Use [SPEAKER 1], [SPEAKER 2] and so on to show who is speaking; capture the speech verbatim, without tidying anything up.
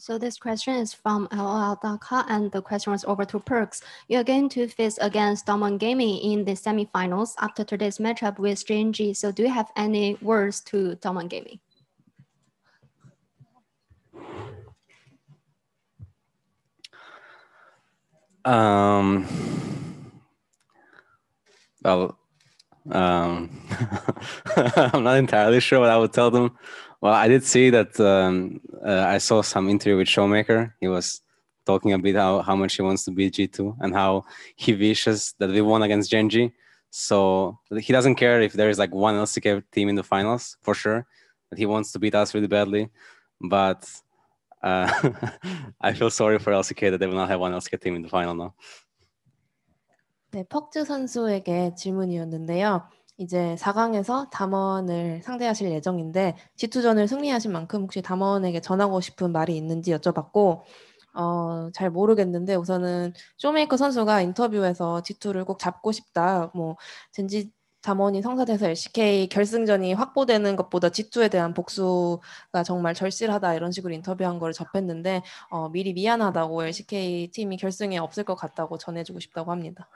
[SPEAKER 1] So this question is from L O L dot com, and the question was over to Perks. You are going to face against Damwon Gaming in the semifinals after today's matchup with J N G. So do you have any words to Damwon Gaming?
[SPEAKER 2] Um, well, um, I'm not entirely sure what I would tell them. Well, I did see that um, uh, I saw some interview with Showmaker. He was talking a bit how, how much he wants to beat G two and how he wishes that we won against Genji. So he doesn't care if there is like one L C K team in the finals, for sure. But he wants to beat us really badly. But uh, I feel sorry for L C K that they will not have one L C K team in the final now.
[SPEAKER 3] 네, 퍽즈 선수에게 질문이었는데요. 이제 사 강에서 담원을 상대하실 예정인데 지투전을 승리하신 만큼 혹시 담원에게 전하고 싶은 말이 있는지 여쭤봤고 어, 잘 모르겠는데 우선은 쇼메이커 선수가 인터뷰에서 지투를 꼭 잡고 싶다. 뭐 젠지 담원이 성사돼서 엘씨케이 결승전이 확보되는 것보다 지투에 대한 복수가 정말 절실하다 이런 식으로 인터뷰한 걸 접했는데 어, 미리 미안하다고 엘씨케이 팀이 결승에 없을 것 같다고 전해주고 싶다고 합니다.